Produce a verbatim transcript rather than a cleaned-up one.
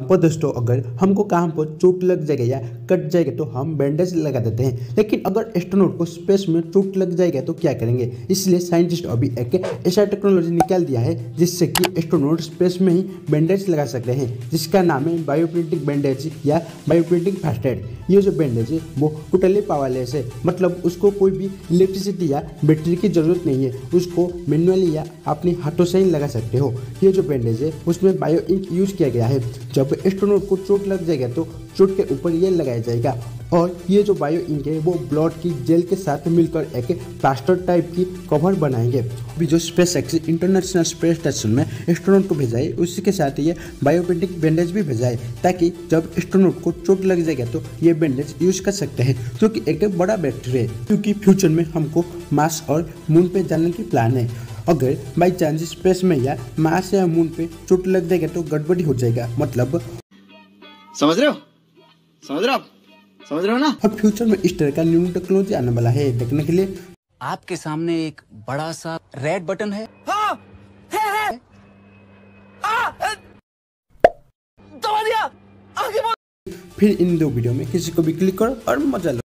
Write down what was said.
पर दोस्तों अगर हमको कहाँ पर चोट लग जाएगा या कट जाएगा तो हम बैंडेज लगा देते हैं, लेकिन अगर एस्ट्रोनॉट को स्पेस में चोट लग जाएगा तो क्या करेंगे। इसलिए साइंटिस्ट अभी एक ऐसा टेक्नोलॉजी निकाल दिया है जिससे कि एस्ट्रोनॉट स्पेस में ही बैंडेज लगा सकते हैं, जिसका नाम है बायोप्रिंटिंग बैंडेज या बायोप्रिंटिंग फर्स्ट एड। ये जो बैंडेज है वो टोटली पावरलेस है, मतलब उसको कोई भी इलेक्ट्रिसिटी या बैटरी की जरूरत नहीं है, उसको मैनुअली या अपने हाथों से ही लगा सकते हो। ये जो बैंडेज है उसमें बायो इंक यूज किया गया है। जब एस्ट्रोनॉट को चोट लग जाएगा तो चोट के ऊपर ये लगाया जाएगा और ये जो बायो इंक है वो ब्लड की जेल के साथ मिलकर एक प्लास्टर टाइप की कवर बनाएंगे। अभी जो SpaceX International Space Station में एस्ट्रोनॉट को भेजा है उसी के साथ ये बायोप्रिंटिंग बैंडेज भी भेजा है, ताकि जब एस्ट्रोनॉट को चोट लग जाएगा तो ये बैंडेज यूज कर सकते हैं, जो कि एक बड़ा बेटर है क्योंकि फ्यूचर में हमको मार्स और मून पे जाने की प्लान है। अगर बाई चांस स्पेस में या मार्स या मून पे चोट लग जाएगा तो गड़बड़ी हो जाएगा, मतलब समझ रहे हो समझ रहे हो आप समझ रहे हो ना। अब फ्यूचर में इस तरह का न्यू टेक्नोलॉजी आने वाला है। देखने के लिए आपके सामने एक बड़ा सा रेड बटन है, हाँ, है, है। आ, दबा दिया, आगे बढ़। फिर इन दो वीडियो में किसी को भी क्लिक करो और मजा लो।